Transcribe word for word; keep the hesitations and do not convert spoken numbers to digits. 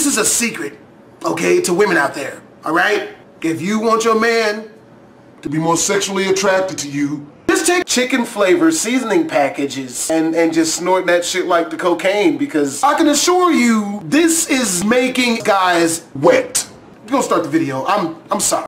this is a secret, okay, to women out there, all right? If you want your man to be more sexually attracted to you, just take chicken flavor seasoning packages and, and just snort that shit like the cocaine, because I can assure you this is making guys wet. We're gonna start the video. I'm, I'm sorry.